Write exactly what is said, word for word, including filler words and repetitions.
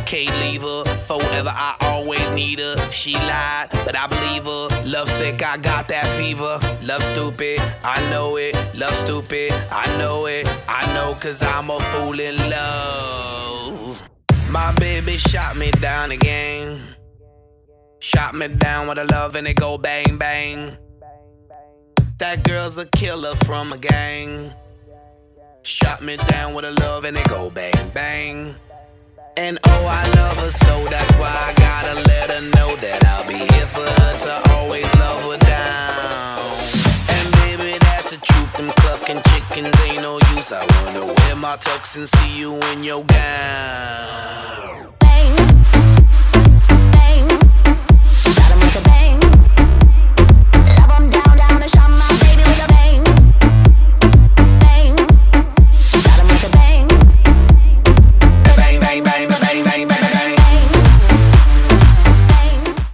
can't leave her. Forever, I always need her. She lied, but I believe her. Love sick, I got that fever. Love stupid, I know it. Love stupid, I know it. I know, cause I'm a fool in love. My baby shot me down again. Shot me down with a love and it go bang bang. That girl's a killer from a gang. Shot me down with a love and it go bang bang. And oh, I love her so, that's why I gotta let her know that I'll be here for her to always love her down. And baby, that's the truth, them clucking chickens ain't no use. I wanna wear my tux and see you in your gown.